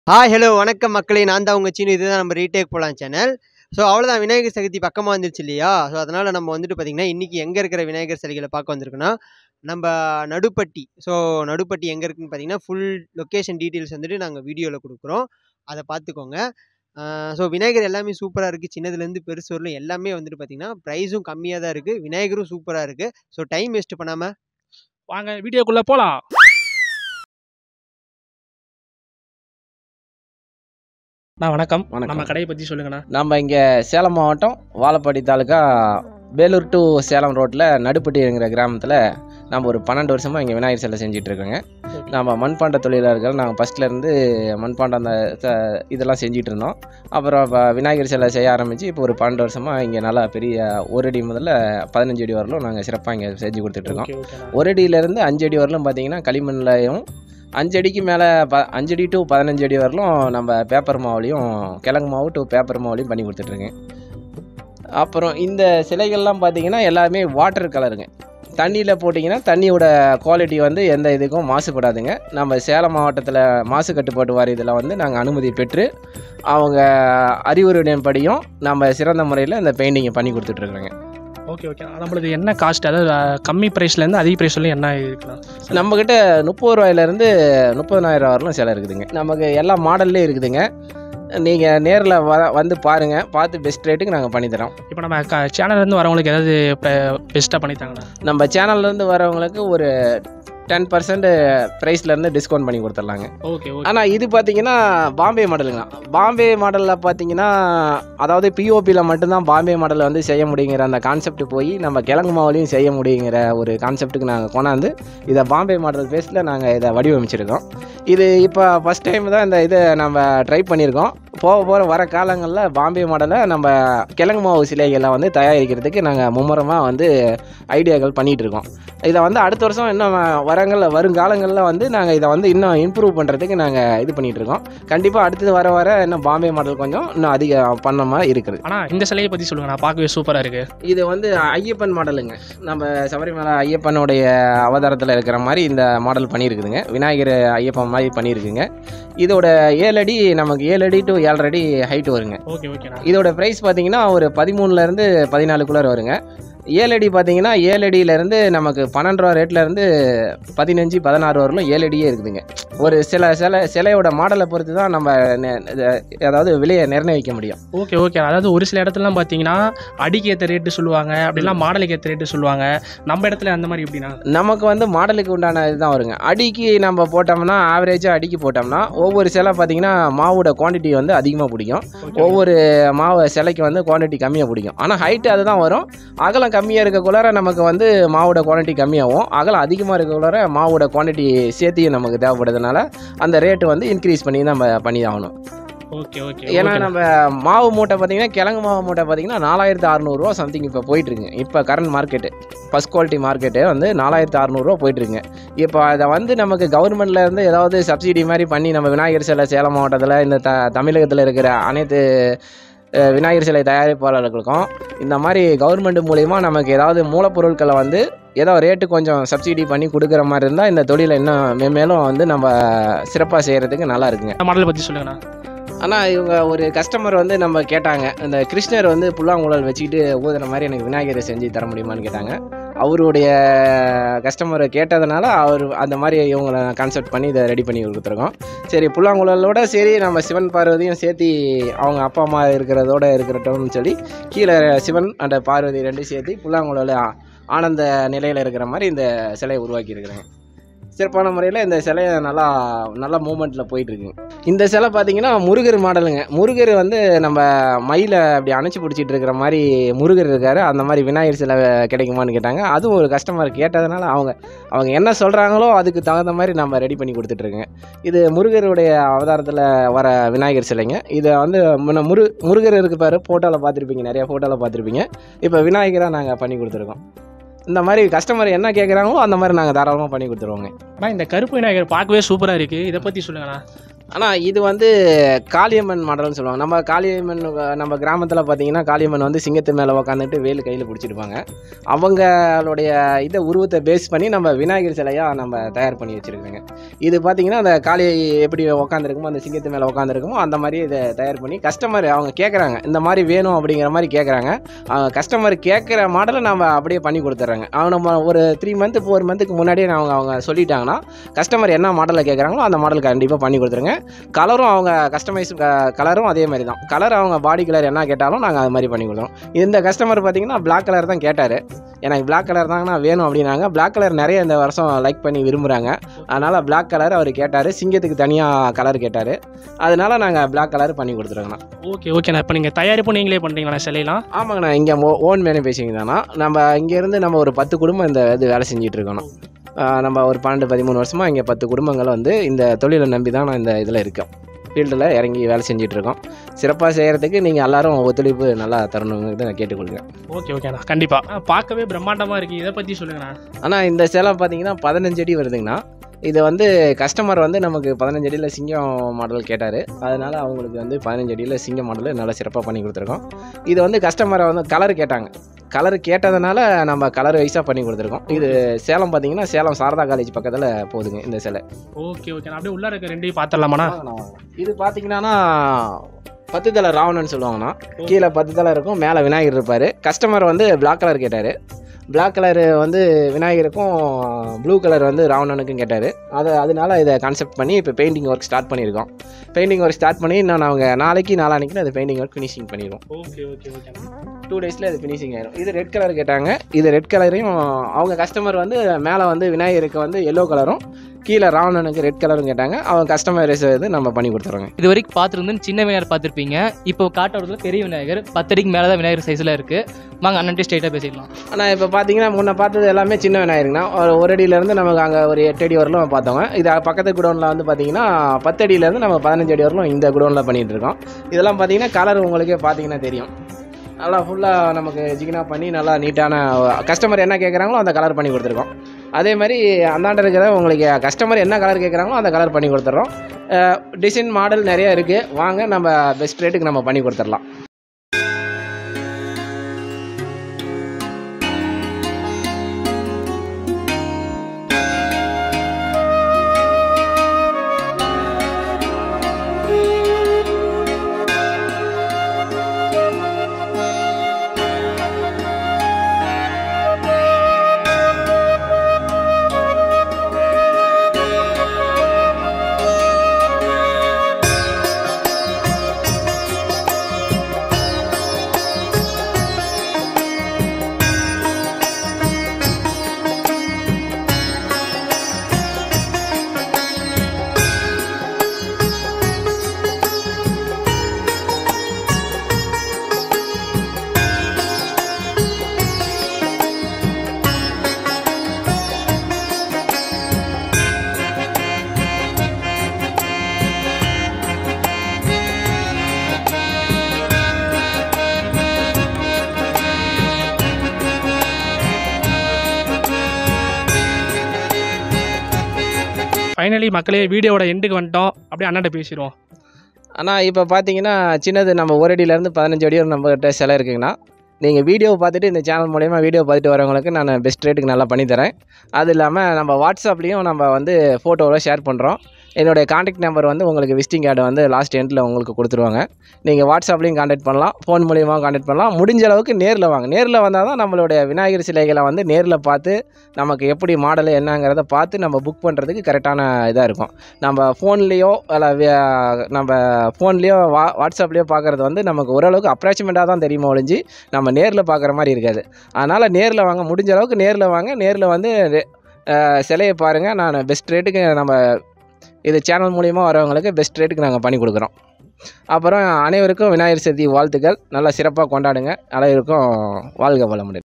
Hi hello வணக்கம் மக்களே, நான் தான் உங்கள் சீனு. இதுதான் நம்ம ரீடேக் போகலாம் சேனல். ஸோ அவ்வளோதான், விநாயகர் சதுர்த்தி பக்கமாக வந்துருச்சு இல்லையா? ஸோ அதனால் நம்ம வந்துட்டு பார்த்திங்கன்னா இன்றைக்கி எங்கே இருக்கிற விநாயகர் சிலைகளை பார்க்க வந்திருக்குன்னா நம்ம நடுப்பட்டி. ஸோ நடுப்பட்டி எங்கே இருக்குதுன்னு பார்த்தீங்கன்னா ஃபுல் லொக்கேஷன் டீட்டெயில்ஸ் வந்துட்டு நாங்கள் வீடியோவில் கொடுக்குறோம், அதை பார்த்துக்கோங்க. ஸோ விநாயகர் எல்லாமே சூப்பராக இருக்குது, சின்னதுலேருந்து பெருசு வரலும் எல்லாமே வந்துட்டு பார்த்திங்கன்னா ப்ரைஸும் கம்மியாக தான் இருக்குது, விநாயகரும் சூப்பராக இருக்குது. ஸோ டைம் வேஸ்ட் பண்ணாமல் வாங்க வீடியோக்குள்ளே போகலாம். வணக்கம். நம்ம கடையை பற்றி சொல்லுங்கண்ணா. நம்ம இங்கே சேலம் மாவட்டம் வாழப்பாடி தாலுக்கா வேலூர் டு சேலம் ரோட்டில் நடுப்பட்டிங்கிற கிராமத்தில் நம்ம ஒரு 12 வருஷமாக இங்கே விநாயகர் சிலை செஞ்சிட்ருக்கோங்க. நம்ம மண்பாண்ட தொழிலாளர்கள் நாங்கள் ஃபஸ்ட்லேருந்து மண்பாண்டம் இதெல்லாம் செஞ்சிட்டு இருந்தோம். அப்புறம் இப்போ விநாயகர் சிலை செய்ய ஆரம்பித்து இப்போ ஒரு 12 வருஷமாக இங்கே நல்லா பெரிய 1 அடி முதல்ல 15 அடி வரலும் நாங்கள் சிறப்பாக இங்கே செஞ்சு கொடுத்துட்ருக்கோம். 1 அடியிலேருந்து 5 அடி வரலும் பார்த்திங்கன்னா களிமண்லையும் 5 அடிக்கு மேலே 5 அடி டு 15 அடி வரலும் நம்ம பேப்பர் மாவுலையும் கிழங்கு மாவு டு பேப்பர் மாவுலையும் பண்ணி கொடுத்துட்ருக்கேன். அப்புறம் இந்த சிலைகள்லாம் பார்த்திங்கன்னா எல்லாமே வாட்டர் கலருங்க. தண்ணியில் போட்டிங்கன்னா தண்ணியோட குவாலிட்டி வந்து எந்த இதுக்கும் மாசுபடாதுங்க. நம்ம சேலம் மாவட்டத்தில் மாசு கட்டுப்பாட்டு வாரியத்தில் வந்து நாங்கள் அனுமதி பெற்று அவங்க அறிவுரையின்படியும் நம்ம சிறந்த முறையில் இந்த பெயிண்டிங்கை பண்ணி கொடுத்துட்ருக்குறோங்க. Okay okay. நம்மளுக்கு என்ன காஸ்ட், அதாவது கம்மி ப்ரைஸ்லேருந்து அதிக ப்ரைஸ் வரலாம் என்ன இருக்கலாம்? நம்மக்கிட்ட 30 ரூபாயிலேருந்து 30,000 வரலும் சிலை இருக்குதுங்க. நமக்கு எல்லா மாடல்லே இருக்குதுங்க. நீங்கள் நேரில் வந்து பாருங்கள், பார்த்து பெஸ்ட் ரேட்டுக்கு நாங்கள் பண்ணித்தரோம். இப்போ நம்ம சேனல்லேருந்து வரவங்களுக்கு ஏதாவது பெஸ்ட்டாக பண்ணித்தாங்கண்ணா? நம்ம சேனல்லேருந்து வரவங்களுக்கு ஒரு 10% ப்ரைஸ்லேருந்து டிஸ்கவுண்ட் பண்ணி கொடுத்துட்லாங்க. Okay okay. ஆனால் இது பார்த்தீங்கன்னா பாம்பே மாடலுங்க. பாம்பே மாடலில் பார்த்தீங்கன்னா அதாவது பிஓபியில் மட்டும்தான் பாம்பே மாடலில் வந்து செய்ய முடியுங்கிற அந்த கான்செப்ட் போய் நம்ம கிழங்கு மாவுலையும் செய்ய முடியுங்கிற ஒரு கான்செப்ட்டுக்கு நாங்கள் கொண்டாந்து இதை பாம்பே மாடல் பேஸில் நாங்கள் இதை வடிவமைச்சிருக்கோம். இது இப்போ ஃபஸ்ட் டைம் தான் இந்த இதை நம்ம ட்ரை பண்ணியிருக்கோம். போக வர காலங்களில் பாம்பே மாடலை நம்ம கிழங்கு மாவு சிலைகளை வந்து தயாரிக்கிறதுக்கு நாங்கள் மும்முரமாக வந்து ஐடியாக்கள் பண்ணிகிட்ருக்கோம். இதை வந்து அடுத்த வருஷம் இன்னும் வருங்காலங்களில் வந்து நாங்கள் இதை வந்து இன்னும் இம்ப்ரூவ் பண்ணுறதுக்கு நாங்கள் இது பண்ணிகிட்ருக்கோம். கண்டிப்பாக அடுத்தது வர இன்னும் பாம்பே மாடல் கொஞ்சம் இன்னும் அதிகம் பண்ண மாதிரி இருக்குது. ஆனால் இந்த சிலையை பற்றி சொல்லுங்கள், நான் பார்க்கவே சூப்பராக இருக்குது. இது வந்து ஐயப்பன் மாடலுங்க. நம்ம சபரிமலை ஐயப்பனுடைய அவதாரத்தில் இருக்கிற மாதிரி இந்த மாடல் பண்ணியிருக்குதுங்க. விநாயகர் ஐயப்பன் மாதிரி பண்ணியிருக்குங்க. இதோட 7 அடி நமக்கு 7 அடி டு 7.5 அடி ஹைட் வருங்க. Okay okay. இதோட ப்ரைஸ் பார்த்தீங்கன்னா ஒரு 13லேருந்து 14 வருங்க. 7 அடி பார்த்தீங்கன்னா 7 அடியிலேருந்து நமக்கு 12 ரூபா ரேட்லேருந்து 15, 16 வரலும் 7 அடியே இருக்குதுங்க. ஒரு சிலையோட மாடலை பொறுத்து தான் நம்ம அதாவது விலையை நிர்ணயிக்க முடியும். Okay okay. அதாவது ஒரு சில இடத்துலலாம் பார்த்தீங்கன்னா அடிக்கு ஏற்ற ரேட்டு சொல்லுவாங்க, அப்படிலாம் மாடலுக்கு ஏற்ற ரேட்டு சொல்லுவாங்க. நம்ம இடத்துல அந்த மாதிரி எப்படின்னா நமக்கு வந்து மாடலுக்கு உண்டான இதுதான் வருங்க. அடிக்கு நம்ம போட்டோம்னா ஆவரேஜாக அடிக்கு போட்டோம்னா ஒவ்வொரு சிலை பார்த்தீங்கன்னா மாவோட குவான்டிட்டி வந்து அதிகமாக பிடிக்கும், ஒவ்வொரு மாவு சிலைக்கு வந்து குவான்டிட்டி கம்மியாக பிடிக்கும். ஆனால் ஹைட்டு அதுதான் வரும். அகலம் கம்மியாக இருக்கக்குள்ளார நமக்கு வந்து மாவோட குவான்டிட்டி கம்மியாகும், அகலம் அதிகமாக இருக்கக்குள்ளார மாவோட குவான்டிட்டி சேர்த்தியும் நமக்கு தேவைப்படுறதுனால அந்த ரேட்டு வந்து இன்க்ரீஸ் பண்ணி நம்ம பண்ணி ஆகணும். Okay okay. ஏன்னா நம்ம மாவு மூட்டை பார்த்தீங்கன்னா கிழங்கு மாவு மூட்டை பார்த்தீங்கன்னா 4600 சம்திங் இப்போ போயிட்டுருக்குங்க. இப்போ current market first quality market வந்து 4600 போயிட்டுருக்குங்க. இப்போ அதை வந்து நமக்கு கவர்மெண்ட்லேருந்து ஏதாவது சப்சிடி மாதிரி பண்ணி நம்ம விநாயகர் சிலை சேலம் மாவட்டத்தில் இந்த தமிழகத்தில் இருக்கிற அனைத்து விநாயகர் சிலை தயாரிப்பாளர்களுக்கும் இந்த மாதிரி கவர்மெண்ட் மூலிமா நமக்கு ஏதாவது மூலப்பொருட்களை வந்து ஏதோ ரேட்டு கொஞ்சம் சப்சிடி பண்ணி கொடுக்குற மாதிரி இருந்தால் இந்த தொழிலை இன்னும் மேலும் வந்து நம்ம சிறப்பாக செய்கிறதுக்கு நல்லா இருக்குங்க. மாடலை பற்றி சொல்லுங்கண்ணா. ஆனால் இவங்க ஒரு கஸ்டமர் வந்து நம்ம கேட்டாங்க, இந்த கிருஷ்ணர் வந்து புல்லாங்குழல் வச்சுக்கிட்டு ஊதுற மாதிரி எனக்கு விநாயகரை செஞ்சு தர முடியுமான்னு கேட்டாங்க. அவருடைய கஸ்டமரை கேட்டதுனால அவர் அந்த மாதிரி இவங்களை கான்செப்ட் பண்ணி இதை ரெடி பண்ணி கொடுத்துருக்கோம். சரி, புல்லாங்குழலோட சரி நம்ம சிவன் பார்வதியும் சேர்த்து அவங்க அப்பா அம்மா இருக்கிறட்டும்னு சொல்லி கீழே சிவன் அண்ட் பார்வதி 2 சேர்த்து புல்லாங்குழல் ஆனந்த நிலையில் இருக்கிற மாதிரி இந்த சிலையை உருவாக்கி இருக்கிறாங்க. சிறப்பான முறையில் இந்த சிலையை நல்லா மூமெண்ட்டில் போயிட்டுருக்குங்க. இந்த சிலை பார்த்திங்கன்னா முருகர் மாடலுங்க. முருகர் வந்து நம்ம மயிலை அப்படி அணைச்சி பிடிச்சிட்டு இருக்கிற மாதிரி முருகர் இருக்கார். அந்த மாதிரி விநாயகர் சிலை கிடைக்குமான்னு கேட்டாங்க. அதுவும் ஒரு கஸ்டமர் கேட்டதுனால அவங்க என்ன சொல்கிறாங்களோ அதுக்கு தகுந்த மாதிரி நம்ம ரெடி பண்ணி கொடுத்துட்ருக்கோங்க. இது முருகருடைய அவதாரத்தில் வர விநாயகர் சிலைங்க. இதை வந்து முருகர் இருக்கு பாரு, ஃபோட்டோவில் பார்த்துருப்பீங்க, நிறையா ஃபோட்டோவில் பார்த்துருப்பீங்க. இப்போ விநாயகராக நாங்கள் பண்ணி கொடுத்துருக்கோம். இந்த மாதிரி கஸ்டமர் என்ன கேட்குறாங்களோ அந்த மாதிரி நாங்கள் தாராளமாக பண்ணி கொடுத்துருவோங்க. ஆனால் இந்த கருப்பு விநாயகர் பார்க்கவே சூப்பராக இருக்குது, இதை பற்றி சொல்லுங்கண்ணா. ஆனால் இது வந்து காளியம்மன் மாடல்னு சொல்லுவாங்க. நம்ம காளியம்மன் நம்ம கிராமத்தில் பார்த்தீங்கன்னா காளியம்மன் வந்து சிங்கத்து மேலே உக்காந்துட்டு வேலு கையில் பிடிச்சிருப்பாங்க. அவங்களுடைய இதை உருவத்தை பேஸ் பண்ணி நம்ம விநாயகர் சிலையாக நம்ம தயார் பண்ணி வச்சுருக்கோங்க. இது பார்த்திங்கன்னா அந்த காளி எப்படி உக்காந்துருக்குமோ அந்த சிங்கத்து மேலே உட்காந்துருக்குமோ அந்த மாதிரி இதை தயார் பண்ணி கஸ்டமர் அவங்க கேட்குறாங்க, இந்த மாதிரி வேணும் அப்படிங்கிற மாதிரி கேட்குறாங்க. கஸ்டமர் கேட்குற மாடலை நம்ம அப்படியே பண்ணி கொடுத்துட்றாங்க. அவங்க நம்ம ஒரு 3 மந்த் 4 மந்த்துக்கு முன்னாடியே அவங்க சொல்லிட்டாங்கன்னா கஸ்டமர் என்ன மாடலில் கேட்குறாங்களோ அந்த மாடல் கண்டிப்பாக பண்ணி கொடுத்துருங்க. கலரும் அவங்க கஸ்டமைஸ் கலரும் அதே மாதிரி தான். கலர் அவங்க பாடி கலர் என்ன கேட்டாலும் நாங்கள் அது மாதிரி பண்ணி கொடுத்துருவோம். இந்த கஸ்டமர் பார்த்தீங்கன்னா பிளாக் கலர் தான் கேட்டார். எனக்கு பிளாக் கலர் தாங்கண்ணா வேணும் அப்படின்னாங்க. பிளாக் கலர் நிறைய இந்த வருஷம் லைக் பண்ணி விரும்புகிறாங்க. அதனால் பிளாக் கலர் அவர் கேட்டார். சிங்கத்துக்கு தனியாக கலர் கேட்டார். அதனால நாங்கள் பிளாக் கலர் பண்ணி கொடுத்துருவோங்கண்ணா. ஓகேண்ணா. இப்போ நீங்கள் தயாரிப்பு நீங்களே பண்ணுறீங்களா சிலையெல்லாம்? ஆமாங்கண்ணா. இங்கே ஓன் மேனுஃபேக்சரிங் தானா. நம்ம இங்கேருந்து நம்ம ஒரு 10 குடும்பம் இந்த இது வேலை செஞ்சுட்டு இருக்கணும். நம்ம ஒரு 12-13 வருஷமாக இங்கே 10 குடும்பங்கள் வந்து இந்த தொழிலை நம்பி தான் நான் இந்த இதில் இருக்கோம். ஃபீல்டில் இறங்கி வேலை செஞ்சிட்ருக்கோம். சிறப்பாக செய்கிறதுக்கு நீங்கள் எல்லோரும் ஒத்துழைப்பு நல்லா தரணுங்கிறத நான் கேட்டுக்கொள்கிறேன். ஓகேண்ணா. கண்டிப்பாக பார்க்கவே பிரம்மாண்டமாக இருக்குது. இதை பற்றி சொல்லுங்கண்ணா. ஆனால் இந்த சேலை பார்த்தீங்கன்னா 15 அடி வருதுங்கண்ணா. இது வந்து கஸ்டமர் வந்து நமக்கு 15 அடியில் சிங்கம் மாடல் கேட்டார். அதனால் அவங்களுக்கு வந்து 15 அடியில் சிங்கம் மாடல் நல்லா சிறப்பாக பண்ணி கொடுத்துருக்கோம். இது வந்து கஸ்டமரை வந்து கலர் கேட்டாங்க. கலர் கேட்டதுனால நம்ம கலர் வைஸாக பண்ணி கொடுத்துருக்கோம். இது சேலம் பார்த்தீங்கன்னா சேலம் சாரதா காலேஜ் பக்கத்தில் போகுதுங்க இந்த சிலை. ஓகே. அப்படியே உள்ளே இருக்க ரெண்டையும் பார்த்துடலாமாண்ணா? இது பார்த்தீங்கன்னா 10 தலை ராவணன் சொல்லுவாங்கண்ணா. கீழே 10 தலை இருக்கும், மேலே விநாயகர் இருப்பார். கஸ்டமர் வந்து பிளாக் கலர் கேட்டார். பிளாக் கலர் வந்து விநாயகருக்கும் ப்ளூ கலர் வந்து ராவணனுக்கும் கேட்டார். அதனால இதை கான்செப்ட் பண்ணி இப்போ பெயிண்டிங் ஒர்க் ஸ்டார்ட் பண்ணியிருக்கோம். பெயிண்டிங் ஒர்க் ஸ்டார்ட் பண்ணி நான் அவங்க நாளைக்கு அது பெயிண்டிங் ஒர்க் ஃபினிஷிங் பண்ணிடுவோம். ஓகே. 2 டேஸில் அது ஃபினிஷிங் ஆயிடும். இது ரெட் கலர் கேட்டாங்க. இது ரெட் கலரையும் அவங்க கஸ்டமர் வந்து மேலே வந்து விநாயகருக்கு வந்து எல்லோ கலரும் கீழே ராவணனுக்கு ரெட் கலரும் கேட்டாங்க. அவங்க கஸ்டமைஸ் வந்து நம்ம பண்ணி கொடுத்துருவோங்க. இது வரைக்கும் பார்த்துருந்து சின்ன விநாயகர் பார்த்துருப்பீங்க. இப்போ காட்டுறதுல பெரிய விநாயகர் 10 அடிக்கு மேலே தான் விநாயகர் சைஸில் இருக்குது. வாங்க அண்ணன்ட்டு ஸ்ட்ரைட்டாக பேசிடலாம். ஆனால் இப்போ பார்த்தீங்கன்னா முன்ன பார்த்தது எல்லாமே சின்ன விநாயகருங்கண்ணா. ஒரு அடியிலேருந்து நமக்கு அங்கே ஒரு 8 அடி வரலும் பார்த்தோங்க. இது பக்கத்து குடோனில் வந்து பார்த்தீங்கன்னா 10 அடியிலேருந்து நம்ம 15 அடி வரலும் இந்த குடோனில் பண்ணிகிட்டு இருக்கோம். இதெல்லாம் பார்த்தீங்கன்னா கலர் உங்களுக்கே பார்த்தீங்கன்னா தெரியும். நல்லா ஃபுல்லாக நமக்கு ஜிகினா பண்ணி நல்லா நீட்டான கஸ்டமர் என்ன கேட்குறாங்களோ அந்த கலர் பண்ணி கொடுத்துருக்கோம். அதே மாதிரி அந்தாண்ட இருக்கிற உங்களுக்கு கஸ்டமர் என்ன கலர் கேட்குறாங்களோ அந்த கலர் பண்ணி கொடுத்துட்றோம். டிசைன் மாடல் நிறைய இருக்குது. வாங்க நம்ம பெஸ்ட் ரேட்டுக்கு நம்ம பண்ணி கொடுத்துடலாம். ஃபைனலி மக்களே வீடியோவோட எண்டுக்கு வந்துட்டோம். அப்படியே அண்ணாட்ட பேசிடுவோம். ஆனால் இப்போ பார்த்தீங்கன்னா சின்னது நம்ம 1 அடியிலேருந்து 15 அடி வரை நம்மகிட்ட சிலை இருக்குங்கண்ணா. நீங்கள் வீடியோ பார்த்துட்டு இந்த சேனல் மூலயமா வீடியோ பார்த்துட்டு வரவங்களுக்கு நான் பெஸ்ட் ரேட்டுக்கு நல்லா பண்ணித்தரேன். அது இல்லாமல் நம்ம வாட்ஸ்அப்லேயும் நம்ம வந்து ஃபோட்டோவில் ஷேர் பண்ணுறோம். என்னுடைய காண்டாக்ட் நம்பர் வந்து உங்களுக்கு விசிட்டிங் கார்டு வந்து லாஸ்ட் எண்டில் உங்களுக்கு கொடுத்துருவாங்க. நீங்கள் வாட்ஸ்அப்லேயும் காண்டாக்ட் பண்ணலாம், ஃபோன் மூலியமாக காண்டாக்ட் பண்ணலாம். முடிஞ்ச அளவுக்கு நேரில் வாங்க. நேரில் வந்தால் தான் நம்மளுடைய விநாயகர் சிலைகளை வந்து நேரில் பார்த்து நமக்கு எப்படி மாடலு என்னங்கிறத பார்த்து நம்ம புக் பண்ணுறதுக்கு கரெக்டான இதாக இருக்கும். நம்ம ஃபோன்லேயோ இல்லை நம்ம ஃபோன்லேயோ வாட்ஸ்அப்லேயோ பார்க்குறது வந்து நமக்கு ஓரளவுக்கு அப்ராக்சிமேட்டாக தான் தெரியுமா ஒழிஞ்சு நம்ம நேரில் பார்க்குற மாதிரி இருக்காது. அதனால் நேரில் வாங்க, முடிஞ்ச அளவுக்கு நேரில் வாங்க. நேரில் வந்து சிலையை பாருங்கள். நான் பெஸ்ட் ரேட்டுக்கு நம்ம இது சேனல் மூலிமா வரவங்களுக்கு பெஸ்ட் ரேட்டுக்கு நாங்கள் பண்ணி கொடுக்குறோம். அப்புறம் அனைவருக்கும் விநாயகர் சதுர்த்தி வாழ்த்துக்கள். நல்லா சிறப்பாக கொண்டாடுங்க. அனைவருக்கும் வாழ்க வளமுடன்.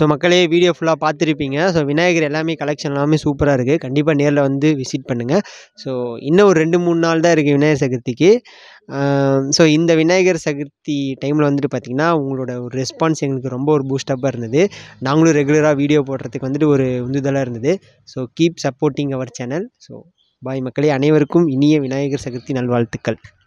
ஸோ மக்களே வீடியோ ஃபுல்லாக பார்த்துருப்பீங்க. ஸோ விநாயகர் எல்லாமே கலெக்ஷன் எல்லாமே சூப்பராக இருக்குது. கண்டிப்பாக நேரில் வந்து விசிட் பண்ணுங்கள். ஸோ இன்னும் ஒரு 2-3 நாள் தான் இருக்குது விநாயகர் சதுர்த்திக்கு. ஸோ இந்த விநாயகர் சதுர்த்தி டைமில் வந்துட்டு பார்த்திங்கன்னா உங்களோட ஒரு ரெஸ்பான்ஸ் எங்களுக்கு ரொம்ப ஒரு பூஸ்டப்பாக இருந்தது. நாங்களும் ரெகுலராக வீடியோ போடுறதுக்கு வந்துட்டு ஒரு உந்துதலாக இருந்தது. So keep supporting our channel. So bye மக்களே, அனைவருக்கும் இனிய விநாயகர் சதுர்த்தி நல்வாழ்த்துக்கள்.